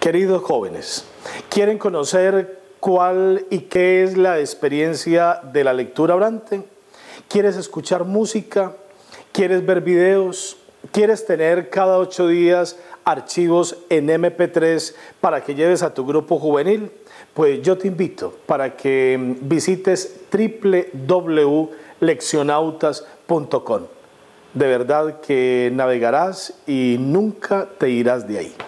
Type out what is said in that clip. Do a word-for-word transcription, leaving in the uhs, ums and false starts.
Queridos jóvenes, ¿quieren conocer cuál y qué es la experiencia de la lectura hablante? ¿Quieres escuchar música? ¿Quieres ver videos? ¿Quieres tener cada ocho días archivos en eme pe tres para que lleves a tu grupo juvenil? Pues yo te invito para que visites doble u doble u doble u punto leccionautas punto com. De verdad que navegarás y nunca te irás de ahí.